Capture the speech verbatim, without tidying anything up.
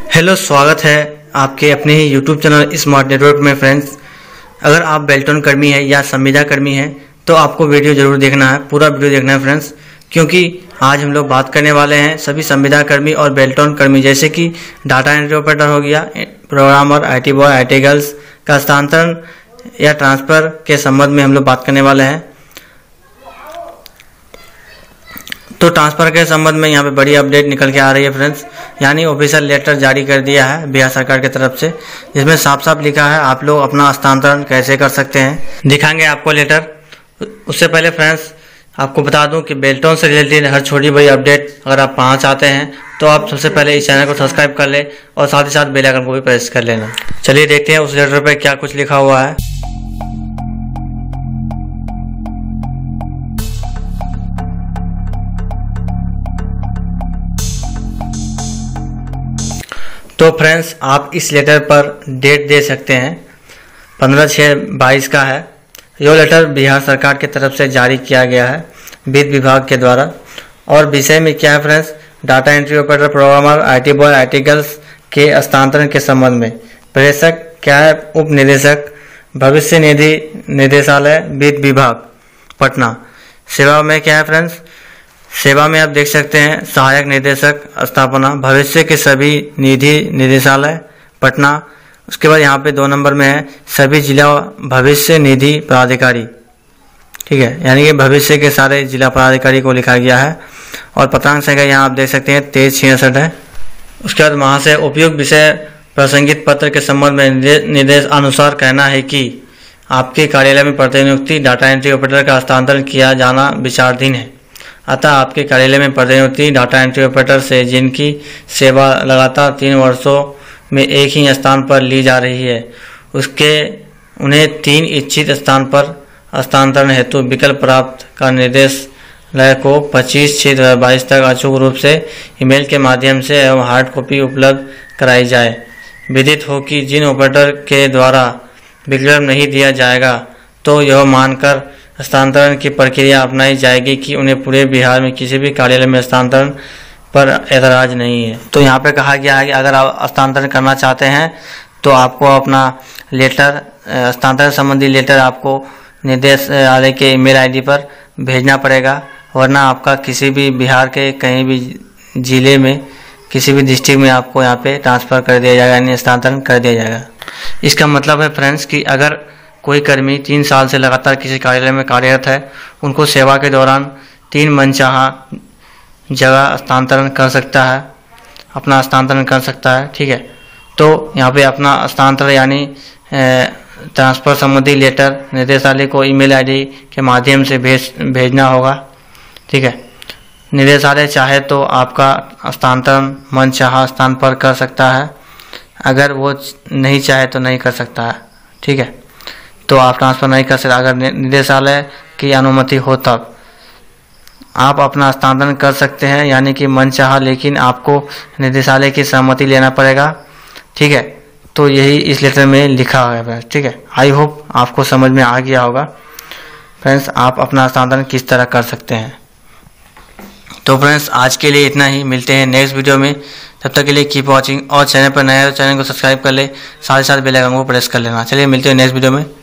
Hello, स्वागत है आपके अपने ही यूट्यूब चैनल स्मार्ट नेटवर्क में। फ्रेंड्स, अगर आप बेल्टन कर्मी है या संविदा कर्मी है तो आपको वीडियो जरूर देखना है, पूरा वीडियो देखना है फ्रेंड्स, क्योंकि आज हम लोग बात करने वाले हैं सभी संविदा कर्मी और बेल्टन कर्मी जैसे कि डाटा एंट्री ऑपरेटर हो गया, programmer, IT boy, IT girls का हस्तांतरण या ट्रांसफ़र के संबंध में हम लोग बात करने वाले हैं। तो ट्रांसफ़र के संबंध में यहाँ पे बड़ी अपडेट निकल के आ रही है फ्रेंड्स, यानी ऑफिशियल लेटर जारी कर दिया है बिहार सरकार की तरफ से, जिसमें साफ साफ लिखा है आप लोग अपना हस्तांतरण कैसे कर सकते हैं। दिखाएंगे आपको लेटर। उससे पहले फ्रेंड्स आपको बता दूं कि बेल्टन से रिलेटेड हर छोटी बड़ी अपडेट अगर आप पाना चाहते हैं तो आप सबसे पहले इस चैनल को सब्सक्राइब कर ले और साथ ही साथ बेल आइकन को भी प्रेस कर लेना। चलिए देखते हैं उस लेटर पर क्या कुछ लिखा हुआ है। तो फ्रेंड्स आप इस लेटर पर डेट दे सकते हैं, पंद्रह छः बाईस का है। यह लेटर बिहार सरकार की तरफ से जारी किया गया है वित्त विभाग के द्वारा। और विषय में क्या है friends, data entry operator, programmer, IT boy, IT girls के हस्तांतरण के संबंध में। प्रेषक क्या है, उप निदेशक, भविष्य निधि निदेशालय, वित्त विभाग, पटना। सेवा में क्या है फ्रेंड्स, सेवा में आप देख सकते हैं सहायक निदेशक स्थापना, भविष्य के सभी निधि निदेशालय, पटना। उसके बाद यहाँ पे दो नंबर में है सभी जिला भविष्य निधि पदाधिकारी, ठीक है, यानी कि भविष्य के सारे जिला पदाधिकारी को लिखा गया है। और पत्रांक संख्या यहाँ आप देख सकते हैं तेईस छियासठ है। उसके बाद वहाँ से उपयुक्त विषय प्रसंगित पत्र के संबंध में निर्देश अनुसार कहना है कि आपके कार्यालय में प्रतिनियुक्ति डाटा एंट्री ऑपरेटर का हस्तांतरण किया जाना विचाराधीन है। अतः आपके कार्यालय में प्रतिनियुक्ति डाटा एंट्री ऑपरेटर से जिनकी सेवा लगातार तीन वर्षों में एक ही स्थान पर ली जा रही है, उसके उन्हें तीन इच्छित स्थान पर हस्तांतरण हेतु विकल्प प्राप्त का निर्देशालय को पच्चीस छः दो हज़ार बाईस तक अचूक रूप से ईमेल के माध्यम से एवं हार्ड कॉपी उपलब्ध कराई जाए। विदित हो कि जिन ऑपरेटर के द्वारा विकल्प नहीं दिया जाएगा तो यह मानकर हस्तांतरण की प्रक्रिया अपनाई जाएगी कि उन्हें पूरे बिहार में किसी भी कार्यालय में हस्तांतरण पर ऐतराज नहीं है। तो यहाँ पे कहा गया है कि अगर आप हस्तांतरण करना चाहते हैं तो आपको अपना लेटर, हस्तांतरण संबंधी लेटर आपको निदेशालय के ईमेल आईडी पर भेजना पड़ेगा, वरना आपका किसी भी बिहार के कहीं भी जिले में, किसी भी डिस्ट्रिक्ट में आपको यहाँ पे ट्रांसफ़र कर दिया जाएगा, यानी हस्तांतरण कर दिया जाएगा। इसका मतलब है फ्रेंड्स कि अगर कोई कर्मी तीन साल से लगातार किसी कार्यालय में कार्यरत है, उनको सेवा के दौरान तीन मनचाहा जगह हस्तांतरण कर सकता है, अपना हस्तांतरण कर सकता है, ठीक है। तो यहाँ पे अपना हस्तांतरण यानी ट्रांसफ़र संबंधी लेटर निदेशालय को ईमेल आईडी के माध्यम से भेज भेजना होगा, ठीक है। निदेशालय चाहे तो आपका हस्तांतरण मनचाहा स्थान पर कर सकता है, अगर वो नहीं चाहे तो नहीं कर सकता है, ठीक है। तो आप ट्रांसफ़र नहीं कर सकते। अगर निदेशालय की अनुमति हो तब आप अपना हस्तांतरण कर सकते हैं, यानी कि मनचाहा, लेकिन आपको निदेशालय की सहमति लेना पड़ेगा, ठीक है। तो यही इस लेटर में लिखा हुआ है, ठीक है। आई होप आपको समझ में आ गया होगा फ्रेंड्स, आप अपना हस्तांतरण किस तरह कर सकते हैं। तो फ्रेंड्स आज के लिए इतना ही, मिलते हैं नेक्स्ट वीडियो में। तब तक के लिए कीप वॉचिंग, और चैनल पर नया है तो चैनल को सब्सक्राइब कर ले, साथ ही साथ बेल आइकन को प्रेस कर लेना। चलिए मिलते हैं नेक्स्ट वीडियो में।